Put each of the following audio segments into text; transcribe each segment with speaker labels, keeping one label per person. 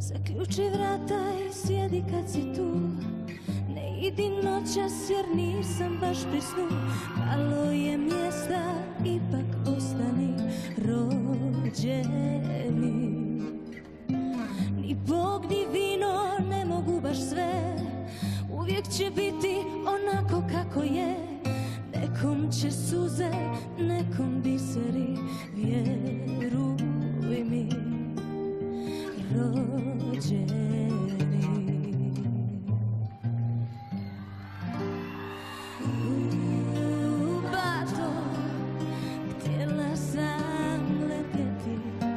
Speaker 1: Zaključi vrata i sjedi kad si tu. Ne idi noćas jer nisam baš pri snu. Malo je mjesta, ipak ostani rođeni. Ni Bog ni vino ne mogu baš sve. Uvijek će biti onako kako je. Nekom će suze, nekom biseri, vjeruj mi, rođeni. Bato, htjela sam letjeti.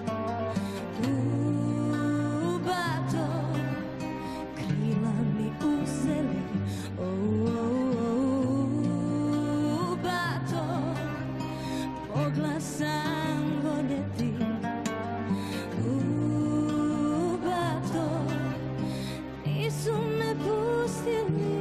Speaker 1: Bato, krila mi uzeli. Bato, mogla sam voljeti. Bato, nisu me pustili.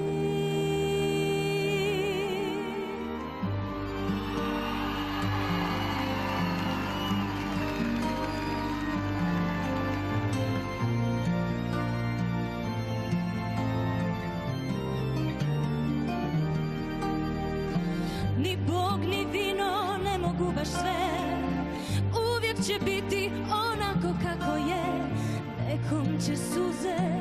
Speaker 1: Ni Bog ni vino ne mogu baš sve. Uvijek će biti onako kako je. Nekom će suze,